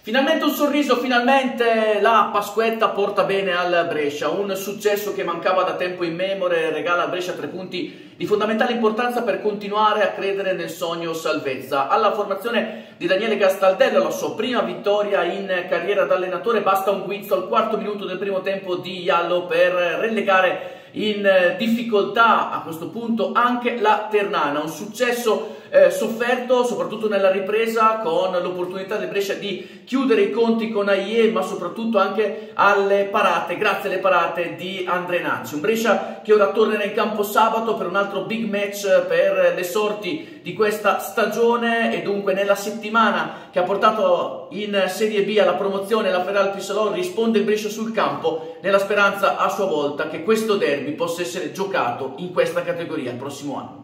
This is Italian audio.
Finalmente un sorriso, finalmente la Pasquetta porta bene al Brescia, un successo che mancava da tempo immemore, regala al Brescia 3 punti di fondamentale importanza per continuare a credere nel sogno salvezza. Alla formazione di Daniele Castaldello, la sua prima vittoria in carriera da allenatore, basta un guizzo al quarto minuto del primo tempo di Jallo per relegare in difficoltà a questo punto anche la Ternana. Un successo sofferto soprattutto nella ripresa, con l'opportunità del Brescia di chiudere i conti con Aie, ma soprattutto anche alle parate, grazie alle parate di Andrenacci. Un Brescia che ora tornerà in campo sabato per un altro big match per le sorti di questa stagione, e dunque nella settimana che ha portato in Serie B alla promozione la Ferral Pissalò risponde il Brescia sul campo, nella speranza a sua volta che questo derby possa essere giocato in questa categoria il prossimo anno.